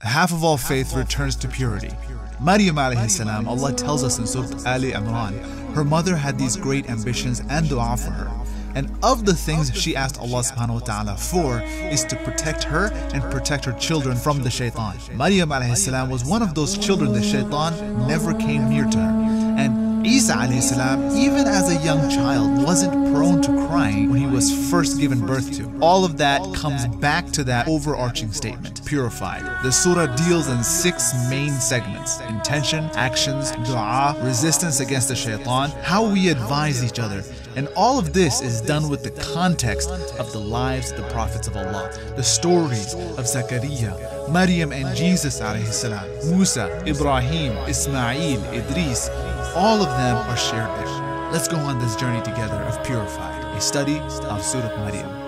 half of all faith returns to purity. Maryam alayhi salam, Allah tells us in Surah Ali Imran, her mother had these great ambitions and dua for her. And of the things she asked Allah subhanahu wa ta'ala for is to protect her and protect her children from the shaitan. Maryam alayhi salam was one of those children that shaitan never came near to her. And Isa alayhi salam, even as a young child, wasn't prone to crying when he was first given birth to. All of that comes back to that overarching statement, purified. The surah deals in 6 main segments: intention, actions, dua, resistance against the shaitan, how we advise each other. And all of this is done with the context of the lives of the prophets of Allah, the stories of Zakaria, Maryam and Jesus alayhi salam, Musa, Ibrahim, Ismail, Idris. All of them are shared there. Let's go on this journey together of Purified, a study of Surah Maryam.